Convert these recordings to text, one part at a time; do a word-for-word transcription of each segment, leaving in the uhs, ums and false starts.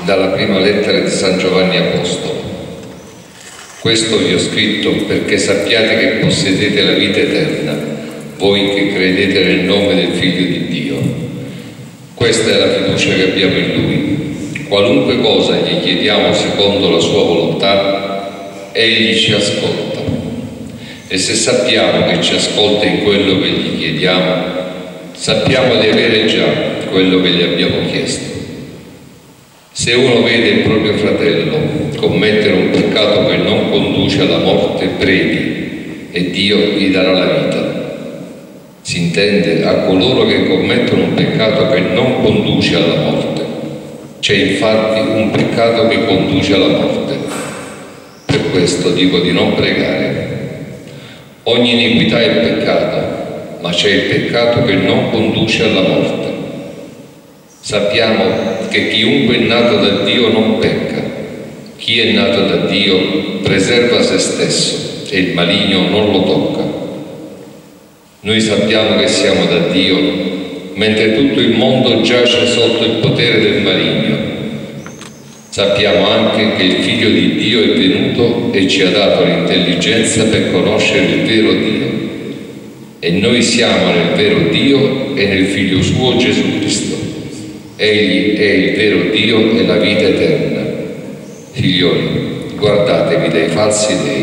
dalla prima lettera di San Giovanni Apostolo. Questo vi ho scritto perché sappiate che possedete la vita eterna, voi che credete nel nome del Figlio di Dio. Questa è la fiducia che abbiamo in Lui. Qualunque cosa gli chiediamo secondo la sua volontà, Egli ci ascolta. E se sappiamo che ci ascolta in quello che gli chiediamo, sappiamo di avere già quello che gli abbiamo chiesto. Se uno vede il proprio fratello commettere un peccato che non conduce alla morte, preghi e Dio gli darà la vita. Si intende a coloro che commettono un peccato che non conduce alla morte. C'è infatti un peccato che conduce alla morte. Per questo dico di non pregare. Ogni iniquità è peccato, ma c'è il peccato che non conduce alla morte. Sappiamo che chiunque è nato da Dio non pecca. Chi è nato da Dio preserva se stesso e il maligno non lo tocca. Noi sappiamo che siamo da Dio, mentre tutto il mondo giace sotto il potere del maligno. Sappiamo anche che il Figlio di Dio è venuto e ci ha dato l'intelligenza per conoscere il vero Dio. E noi siamo nel vero Dio e nel Figlio suo Gesù Cristo. Egli è il vero Dio e la vita eterna. Figlioli, guardatevi dai falsi dei.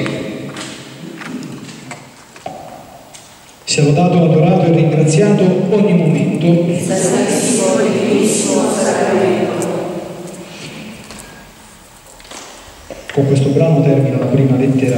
Sia lodato, adorato e ringraziato ogni momento. Con questo brano termina la prima lettera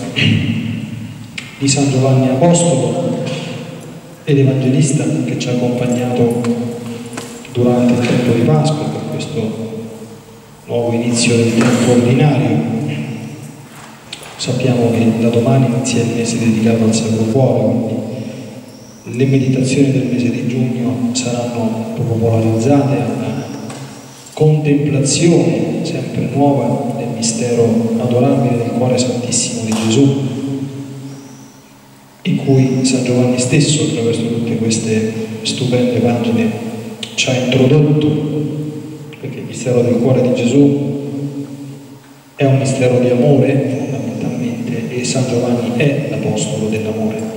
di San Giovanni Apostolo ed Evangelista che ci ha accompagnato durante il tempo di Pasqua, per questo nuovo inizio del tempo ordinario. Sappiamo che da domani inizia il mese dedicato al Sacro Cuore, quindi le meditazioni del mese di giugno saranno popolarizzate alla contemplazione sempre nuova del mistero adorabile del Cuore Santissimo di Gesù, in cui San Giovanni stesso, attraverso tutte queste stupende pagine, ci ha introdotto, perché il mistero del Cuore di Gesù è un mistero di amore fondamentalmente, e San Giovanni è l'apostolo dell'amore.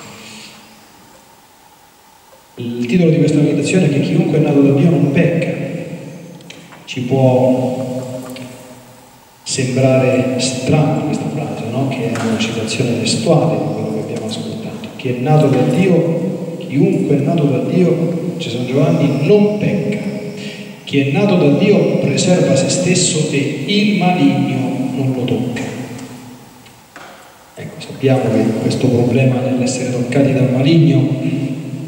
Il titolo di questa meditazione è che chiunque è nato da Dio non pecca. Ci può sembrare strana questa frase, no? Che è una citazione testuale di quello che abbiamo ascoltato. Chi è nato da Dio, chiunque è nato da Dio, dice San Giovanni, non pecca. Chi è nato da Dio preserva se stesso e il maligno non lo tocca. Ecco, sappiamo che questo problema nell'essere toccati dal maligno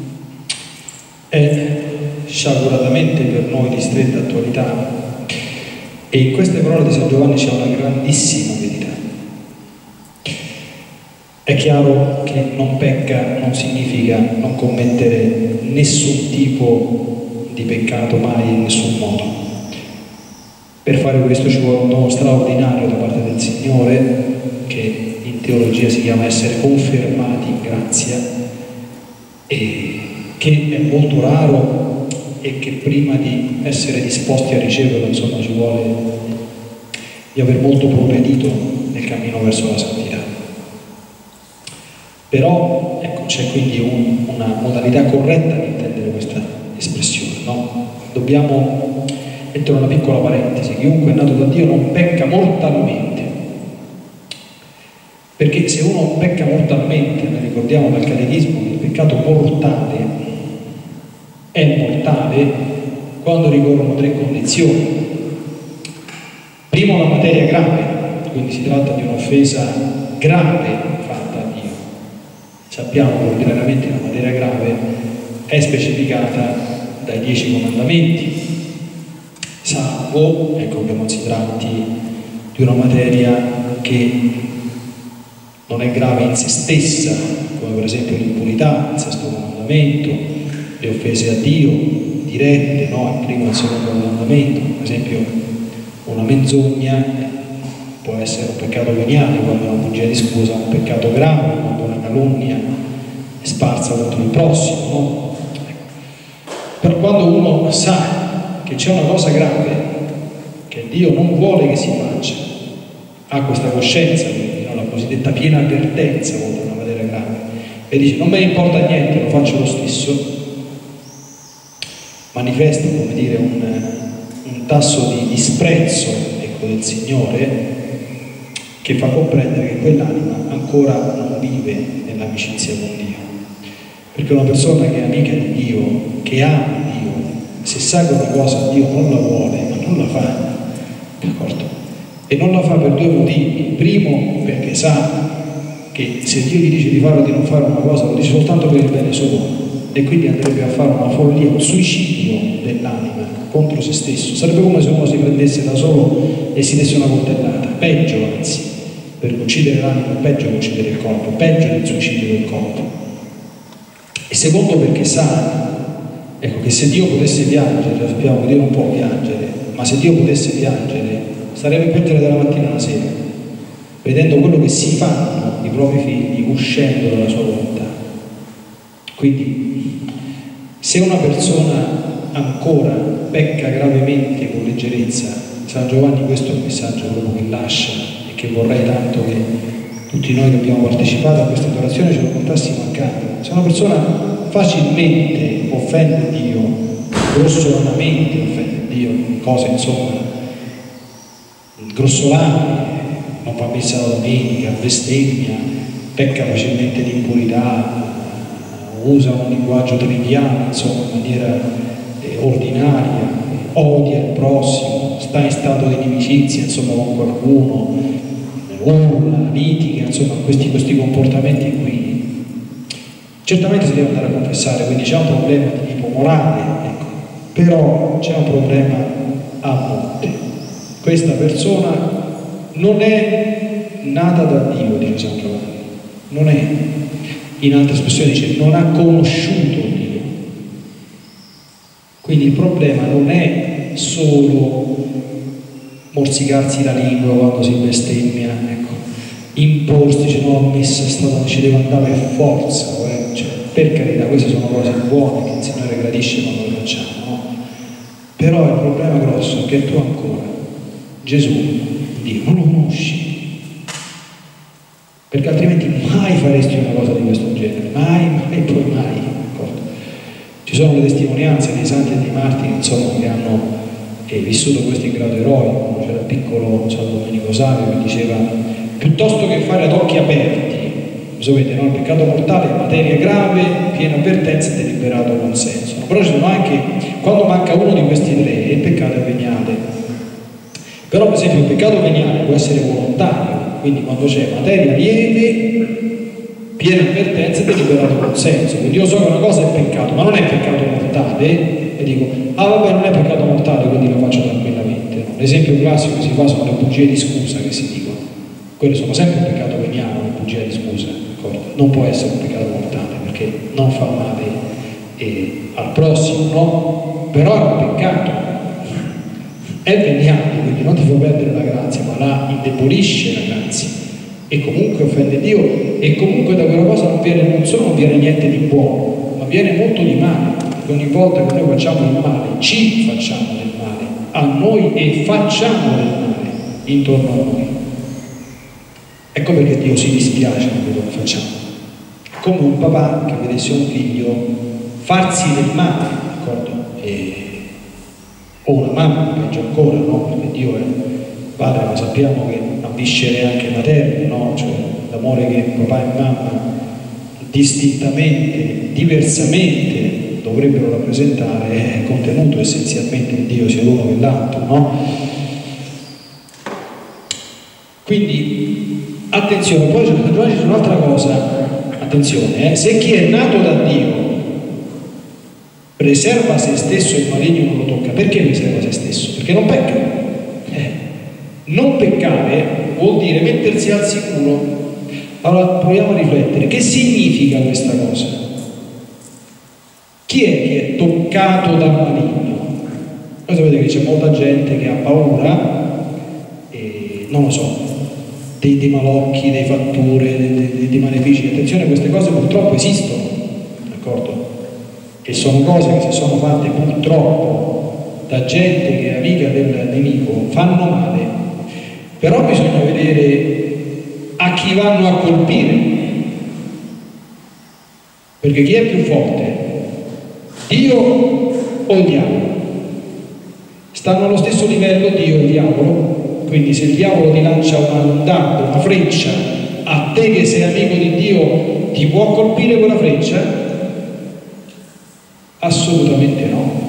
è sciaguratamente per noi di stretta attualità, e in queste parole di San Giovanni c'è una grandissima verità. È chiaro che non pecca non significa non commettere nessun tipo di peccato mai in nessun modo. Per fare questo ci vuole un dono straordinario da parte del Signore, che in teologia si chiama essere confermati in grazia, e che è molto raro, e che prima di essere disposti a riceverlo, insomma, ci vuole di aver molto progredito nel cammino verso la santità. Però ecco, c'è quindi un, una modalità corretta di intendere questa espressione, no? Dobbiamo mettere una piccola parentesi: chiunque è nato da Dio non pecca mortalmente, perché se uno pecca mortalmente, ne ricordiamo dal Catechismo che il peccato mortale è mortale quando ricorrono tre condizioni. Primo, la materia grave, quindi si tratta di un'offesa grave fatta a Dio. Sappiamo che ordinariamente la materia grave è specificata dai dieci comandamenti, salvo, ecco, che non si tratti di una materia che non è grave in se stessa, come per esempio l'impurità, il sesto comandamento, le offese a Dio dirette, no? Il primo e il secondo comandamento. Per esempio una menzogna può essere un peccato veniale quando una bugia di scusa, un peccato grave quando una calunnia è sparsa contro il prossimo, no? Ecco. Però quando uno sa che c'è una cosa grave che Dio non vuole che si faccia, ha questa coscienza, quindi, no? La cosiddetta piena avvertenza contro una materia grave, e dice non me ne importa niente, lo faccio lo stesso, manifesta, come dire, un, un tasso di disprezzo, ecco, del Signore, che fa comprendere che quell'anima ancora non vive nell'amicizia con Dio. Perché una persona che è amica di Dio, che ama Dio, se sa che una cosa Dio non la vuole, ma non la fa, d'accordo? E non la fa per due motivi. Primo, perché sa che se Dio gli dice di fare o di non fare una cosa, lo dice soltanto per il bene suo, e quindi andrebbe a fare una follia, un suicidio dell'anima contro se stesso. Sarebbe come se uno si prendesse da solo e si desse una coltellata, peggio anzi, per uccidere l'anima, peggio che uccidere il corpo, peggio del suicidio del corpo. E secondo, perché sa, ecco, che se Dio potesse piangere, lo sappiamo che Dio non può piangere, ma se Dio potesse piangere starebbe a piangere dalla mattina alla sera, vedendo quello che si fanno i propri figli uscendo dalla sua volontà. Quindi se una persona ancora pecca gravemente con leggerezza, San Giovanni questo è il messaggio proprio che lascia e che vorrei tanto che tutti noi che abbiamo partecipato a questa adorazione ce lo portassimo a casa. Se una persona facilmente offende Dio, grossolanamente offende Dio, cose insomma grossolane, non fa messa la domenica, bestemmia, pecca facilmente di impurità, usa un linguaggio triviale, insomma, in maniera eh, ordinaria, odia il prossimo, sta in stato di inimicizia, insomma, con qualcuno, urla, litiga, insomma, questi, questi comportamenti qui. Certamente si deve andare a confessare, quindi c'è un problema di tipo morale, ecco. Però c'è un problema a monte. Questa persona non è nata da Dio, dice San Giovanni, non è. In altre espressioni dice non ha conosciuto Dio. Quindi il problema non è solo morsicarsi la lingua quando si bestemmia, ecco, imporsi, dice no, a messa è stata, ci deve andare per forza, eh? Cioè, per carità, queste sono cose buone che il Signore gradisce quando le facciamo, no? Però il problema grosso è che tu ancora Gesù, Dio, non lo conosci. Perché altrimenti mai faresti una cosa di questo genere, mai, mai, poi mai. D'accordo? Ci sono le testimonianze dei santi e dei martiri, insomma, che hanno eh, vissuto questo in grado eroico. C'era il piccolo San Domenico Savio che diceva piuttosto che fare ad occhi aperti, sapete, no? Il peccato mortale è materia grave, piena avvertenza e deliberato consenso. No? Però ci sono anche, quando manca uno di questi tre, il peccato è veniale. Però per esempio il peccato veniale può essere volontario. Quindi quando c'è materia lieve, piena avvertenza e deliberato consenso. Quindi io so che una cosa è peccato, ma non è peccato mortale, e dico, ah vabbè, non è peccato mortale, quindi lo faccio tranquillamente. No? L'esempio classico che si fa sono le bugie di scusa che si dicono. Quelle sono sempre un peccato veniale, una bugia di scusa, d'accordo? Non può essere un peccato mortale, perché non fa male eh, al prossimo, no? Però è un peccato. È veniale, quindi non ti fa perdere la grazia, ma la indebolisce la grazia e comunque offende Dio, e comunque da quella cosa non viene, non solo non viene niente di buono, ma viene molto di male, perché ogni volta che noi facciamo il male ci facciamo del male a noi e facciamo del male intorno a noi. Ecco perché Dio si dispiace di quello che facciamo. È come un papà che vedesse un figlio farsi del male, d'accordo? E o una mamma, peggio ancora, no? Perché Dio è padre, ma sappiamo che ha viscere anche materne, no? Cioè l'amore che papà e mamma distintamente, diversamente dovrebbero rappresentare è contenuto essenzialmente in Dio, sia l'uno che l'altro, no? Quindi attenzione, poi c'è un'altra cosa, attenzione, eh? Se chi è nato da Dio preserva se stesso e il maligno non lo tocca. Perché preserva se stesso? Perché non pecca. Eh. Non peccare vuol dire mettersi al sicuro. Allora proviamo a riflettere. Che significa questa cosa? Chi è che è toccato dal maligno? Voi sapete che c'è molta gente che ha paura, e, non lo so, dei, dei malocchi, dei fatture, dei, dei, dei malefici. Attenzione, queste cose purtroppo esistono, d'accordo? E sono cose che si sono fatte purtroppo da gente che è amica del nemico fanno male, però bisogna vedere a chi vanno a colpire, perché chi è più forte? Dio o il diavolo? Stanno allo stesso livello Dio e il diavolo, quindi se il diavolo ti lancia una, un dardo, una freccia, a te che sei amico di Dio ti può colpire quella freccia? Assolutamente no.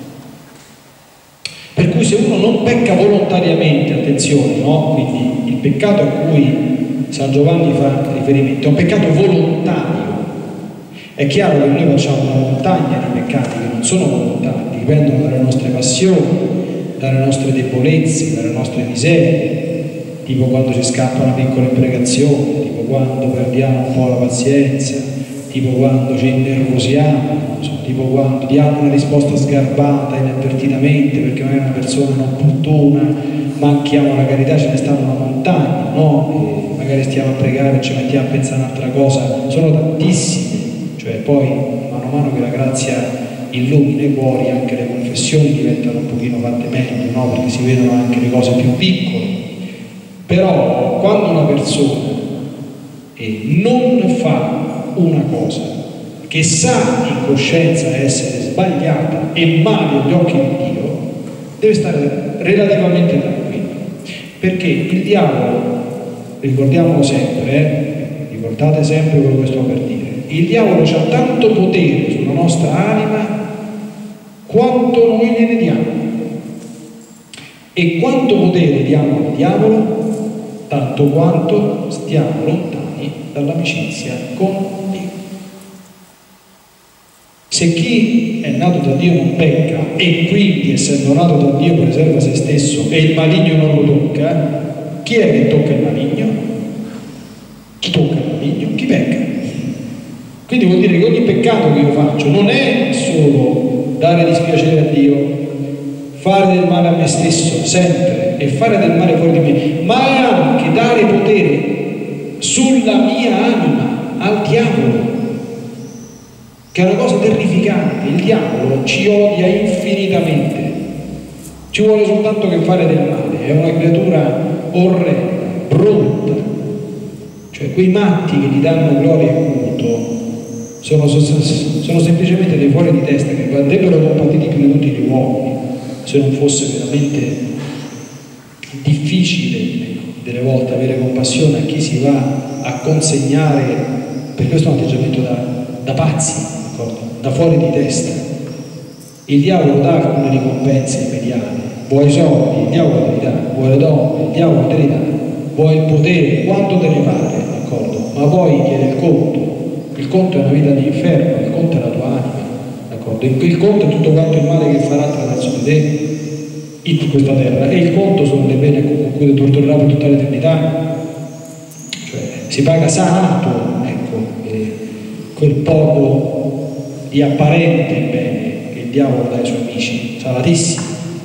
Per cui se uno non pecca volontariamente, attenzione, no? Quindi il peccato a cui San Giovanni fa riferimento è un peccato volontario. È chiaro che noi facciamo una montagna di peccati che non sono volontari, dipendono dalle nostre passioni, dalle nostre debolezze, dalle nostre miserie, tipo quando ci scappa una piccola imprecazione, tipo quando perdiamo un po' la pazienza, tipo quando ci innervosiamo, tipo quando diamo una risposta sgarbata inavvertitamente perché magari una persona non opportuna, manchiamo la carità, ce ne stanno una montagna, no? E magari stiamo a pregare e ci mettiamo a pensare a un'altra cosa, sono tantissime, cioè poi mano a mano che la grazia illumina i cuori, anche le confessioni diventano un pochino fatte meglio, no? Perché si vedono anche le cose più piccole. Però quando una persona eh, non fa una cosa che sa in coscienza essere sbagliata e male agli occhi di Dio, deve stare relativamente tranquillo, perché il diavolo, ricordiamolo sempre, eh, ricordate sempre quello che sto per dire, il diavolo ha tanto potere sulla nostra anima quanto noi gliene diamo. E quanto potere diamo al diavolo? Tanto quanto stiamo lontani dall'amicizia con Dio. Se chi è nato da Dio non pecca e quindi essendo nato da Dio preserva se stesso e il maligno non lo tocca, chi è che tocca il maligno? Chi tocca il maligno? Chi pecca. Quindi vuol dire che ogni peccato che io faccio non è solo dare dispiacere a Dio, fare del male a me stesso sempre e fare del male fuori di me, ma è anche dare potere sulla mia anima al diavolo, che è una cosa terrificante. Il diavolo ci odia infinitamente, ci vuole soltanto che fare del male, è una creatura orrenda, brutta, cioè quei matti che gli danno gloria e culto sono, sono semplicemente dei fuori di testa che andrebbero combattuti più di tutti gli uomini, se non fosse veramente difficile delle volte avere compassione a chi si va a consegnare, per questo è un atteggiamento da, da pazzi, da fuori di testa. Il diavolo dà alcune ricompense immediate, vuoi i soldi, il diavolo te li dà, vuoi le donne, il diavolo te li dà, vuoi il potere, quanto te ne pare, d'accordo? Ma poi chiede il conto. Il conto è una vita di inferno, il conto è la tua anima, d'accordo? Il, il conto è tutto quanto il male che farà attraverso di te in questa terra, e il conto sono le pene con cui ti torturerà per tutta l'eternità. Cioè si paga santo, ecco, eh, quel poco di apparente bene che il diavolo dà ai suoi amici, salatissimo.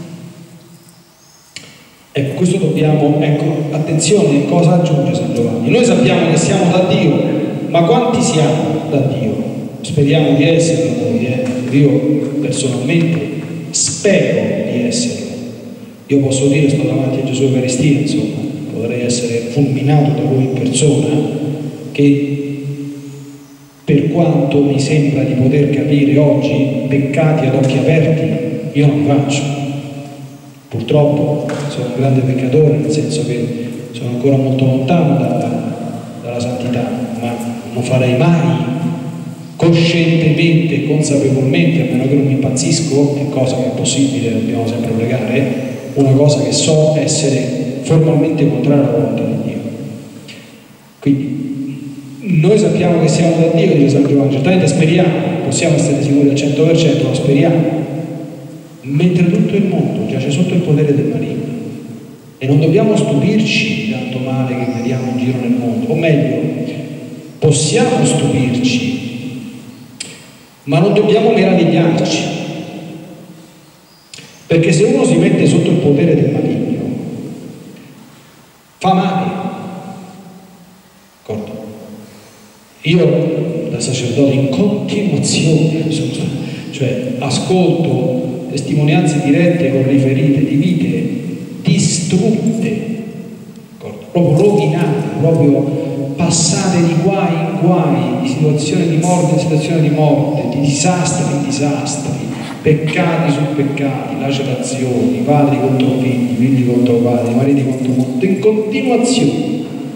Ecco, questo dobbiamo, ecco, attenzione, cosa aggiunge San Giovanni? Noi sappiamo che siamo da Dio, ma quanti siamo da Dio? Speriamo di esserlo noi, eh? Io personalmente spero di esserlo. Io posso dire, sto davanti a Gesù Eucaristia, insomma, potrei essere fulminato da Lui in persona, che per quanto mi sembra di poter capire oggi, peccati ad occhi aperti, io non li faccio. Purtroppo sono un grande peccatore, nel senso che sono ancora molto lontano dalla, dalla santità, ma non farei mai coscientemente, consapevolmente, a meno che non mi impazzisco, è cosa che è possibile, dobbiamo sempre pregare, una cosa che so essere formalmente contraria alla volontà di Dio. Quindi noi sappiamo che siamo da Dio, dice San Giovanni, certamente speriamo, possiamo essere sicuri al cento per cento, ma speriamo, mentre tutto il mondo giace sotto il potere del maligno, e non dobbiamo stupirci di tanto male che vediamo in giro nel mondo, o meglio, possiamo stupirci, ma non dobbiamo meravigliarci, perché se uno si mette sotto il potere del maligno fa male. D'accordo? Io da sacerdote in continuazione, cioè ascolto testimonianze dirette o riferite di vite distrutte, proprio rovinate, proprio passate di guai in guai, di situazione di morte in situazione di morte, di disastri in disastri, peccati su peccati, lacerazioni, padri contro figli, figli contro padri, mariti contro mogli, in continuazione.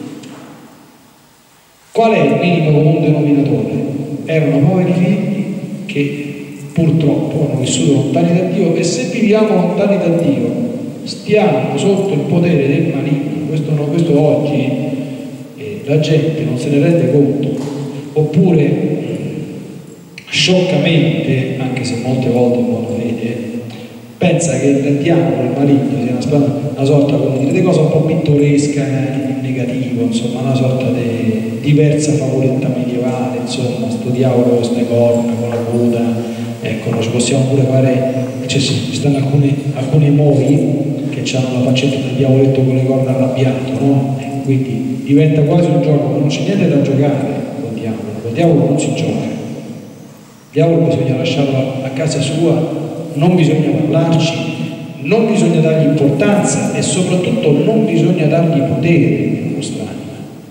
Qual è il minimo comune denominatore? Erano poveri figli che purtroppo hanno vissuto lontani da Dio, e se viviamo lontani da Dio stiamo sotto il potere del maligno. Questo, no, questo oggi eh, la gente non se ne rende conto, oppure scioccamente, anche se molte volte in buona fede, pensa che il diavolo, il maligno, sia una, una sorta, come dire, di cosa un po' pittoresca in negativo, insomma, una sorta di diversa favoletta medievale, insomma, sto diavolo con queste corna, con la coda, ecco, noi ci possiamo pure fare, cioè, ci stanno alcune, alcune moi che hanno la faccetta del diavoletto con le corna arrabbiato, no? E quindi diventa quasi un gioco, ma non c'è niente da giocare col diavolo, col diavolo non si gioca, il diavolo bisogna lasciarlo a casa sua, non bisogna parlarci, non bisogna dargli importanza e soprattutto non bisogna dargli potere nella nostra anima.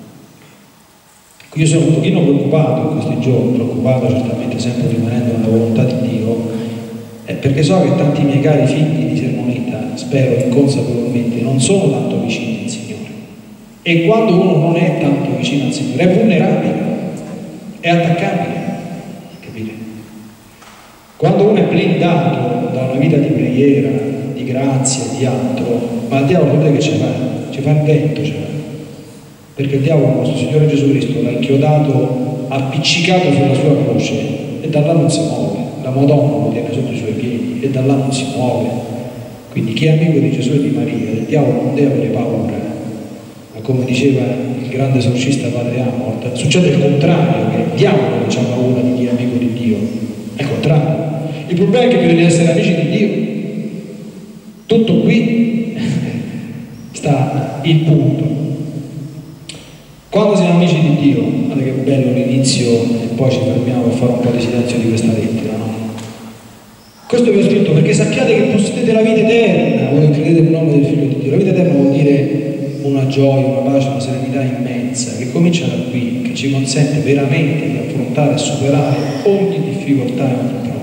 Io sono un pochino preoccupato in questi giorni, preoccupato certamente sempre rimanendo nella volontà di Dio, eh, perché so che tanti miei cari figli di Sermoneta, spero inconsapevolmente, non sono tanto vicini al Signore. E quando uno non è tanto vicino al Signore è vulnerabile, è attaccabile, capite? Quando uno è blindato da una vita di preghiera, di grazia, di altro, ma il diavolo non è che ci fa, ci fa il vento, ci fa. Perché il diavolo, il nostro Signore Gesù Cristo, l'ha inchiodato, appiccicato sulla sua croce e da là non si muove. La Madonna lo tiene sotto i suoi piedi e da là non si muove. Quindi chi è amico di Gesù e di Maria, il diavolo non deve avere paura. Ma come diceva il grande esorcista Padre Amort, succede il contrario, che è il diavolo che ha paura di chi è amico di Dio. È il contrario. Il problema è che bisogna essere amici di Dio. Tutto qui sta il punto. Quando siamo amici di Dio, guarda che bello l'inizio, e poi ci fermiamo per fare un po' di silenzio di questa lettera, no? Questo vi ho scritto perché sappiate che possedete la vita eterna, voi credete nel nome del Figlio di Dio. La vita eterna vuol dire una gioia, una pace, una serenità immensa, che comincia da qui, che ci consente veramente di affrontare e superare ogni difficoltà e ogni prova.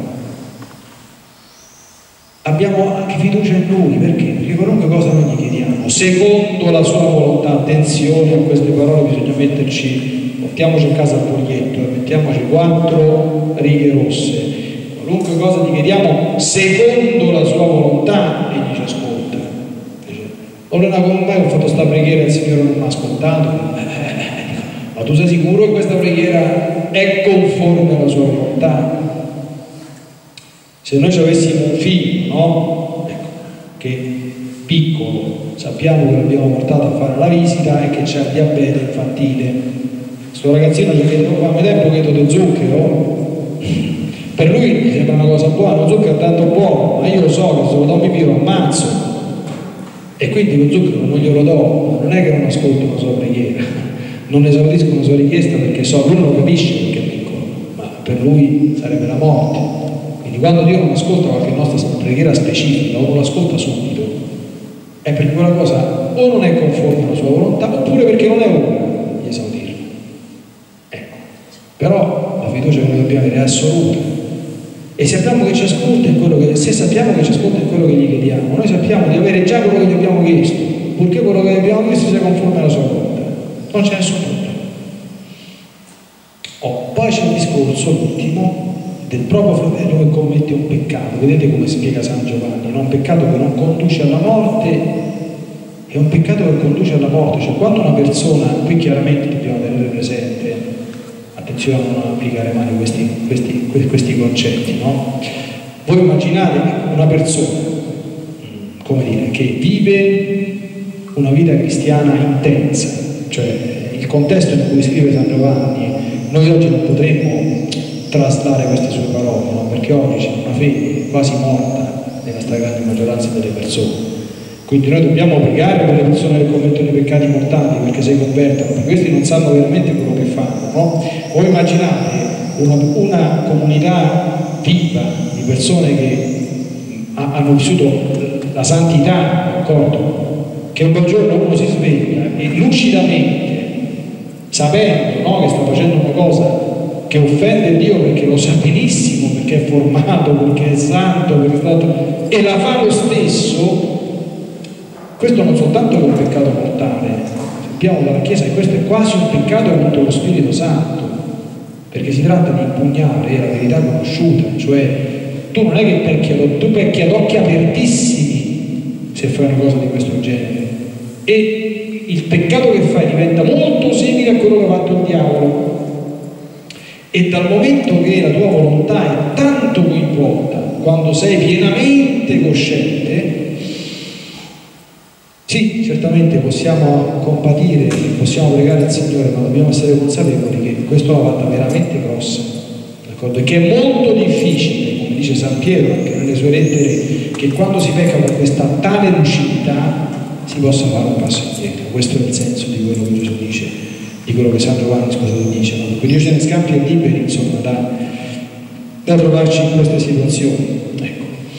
Abbiamo anche fiducia in Lui, perché? Perché qualunque cosa noi gli chiediamo, secondo la sua volontà, attenzione a queste parole, bisogna metterci, portiamoci a casa il foglietto e mettiamoci quattro righe rosse. Qualunque cosa gli chiediamo, secondo la sua volontà, egli ci ascolta. Allora con me ho fatto questa preghiera e il Signore non mi ha ascoltato. Ma tu sei sicuro che questa preghiera è conforme alla sua volontà? Se noi ci avessimo un figlio, no? Ecco, che piccolo, sappiamo che l'abbiamo portato a fare la visita e che c'è il diabete infantile. Questo ragazzino ci chiede, ma mi dai un pochetto di zucchero? Per lui mi sembra una cosa buona, lo zucchero è tanto buono, ma io lo so che se lo do mi pio lo ammazzo. E quindi lo zucchero non glielo do, non è che non ascolto la sua preghiera, non esaudisco la sua richiesta perché so, lui non lo capisce perché è piccolo, ma per lui sarebbe la morte. Quindi quando Dio non ascolta qualche nostra preghiera specifica o non l'ascolta subito, è perché quella cosa o non è conforme alla sua volontà oppure perché non è ora di esaudirla. Ecco. Però la fiducia che noi dobbiamo avere è assoluta. E sappiamo che ci ascolta in quello che, se sappiamo che ci ascolta in quello che gli chiediamo, noi sappiamo di avere già quello che gli abbiamo chiesto, purché quello che gli abbiamo chiesto sia conforme alla sua volontà. Non c'è nessun problema. Oh, poi c'è il discorso, l'ultimo, del proprio fratello che commette un peccato. Vedete come spiega San Giovanni, no? Un peccato che non conduce alla morte è un peccato che conduce alla morte. Cioè quando una persona, qui chiaramente dobbiamo tenere presente, attenzione a non applicare male questi, questi, questi concetti, no? Voi immaginate una persona, come dire, che vive una vita cristiana intensa, cioè il contesto in cui scrive San Giovanni, noi oggi non potremmo traslare queste sue parole, no? Perché oggi c'è una fede quasi morta nella stragrande maggioranza delle persone. Quindi noi dobbiamo pregare per le persone che commettono i peccati mortali perché si convertono, perché questi non sanno veramente quello che fanno, no? Voi immaginate una, una comunità viva di persone che hanno vissuto la santità, d'accordo? Che un bel giorno uno si sveglia e lucidamente, sapendo, no, che sta facendo una cosa che offende Dio perché lo sa benissimo, perché è formato, perché è santo, perché è stato, e la fa lo stesso, questo non soltanto è un peccato mortale, sappiamo dalla Chiesa che questo è quasi un peccato contro lo Spirito Santo, perché si tratta di impugnare la verità conosciuta, cioè tu non è che pecchi, tu pecchi ad occhi apertissimi se fai una cosa di questo genere, e il peccato che fai diventa molto simile a quello che ha fatto il diavolo, e dal momento che la tua volontà è tanto coinvolta, quando sei pienamente cosciente, sì, certamente possiamo compatire, possiamo pregare il Signore, ma dobbiamo essere consapevoli che questo è una fatta veramente grossa, d'accordo? E che è molto difficile, come dice San Pietro anche nelle sue lettere, che quando si pecca con questa tale lucidità si possa fare un passo indietro. Questo è il senso di quello che Gesù dice, di quello che San Giovanni, scusate, dice, no? Dunque Dio ce ne scampi e liberi, insomma, da, da trovarci in queste situazioni, ecco.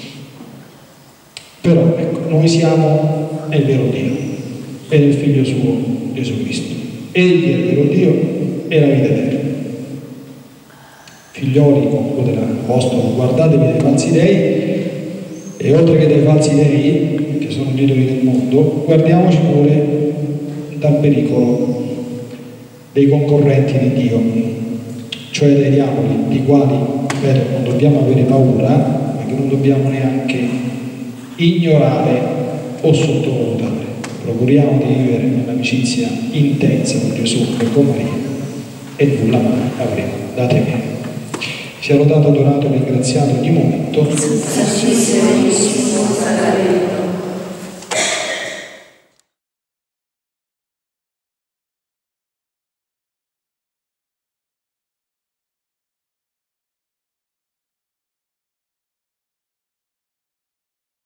Però, ecco, noi siamo è il vero Dio, ed il Figlio suo Gesù Cristo. Egli è il vero Dio e la vita eterna. Figlioli, conclude l'Apostolo, guardatevi dai falsi dei, e oltre che dai falsi dei, che sono gli idoli del mondo, guardiamoci pure dal pericolo dei concorrenti di Dio, cioè dei diavoli, di quali, beh, non dobbiamo avere paura, ma che non dobbiamo neanche ignorare o sottovalutare. Procuriamo di vivere un'amicizia intensa con Gesù e con Maria, e nulla mai avremo da temere. Sia lodato, adorato e ringraziato ogni momento.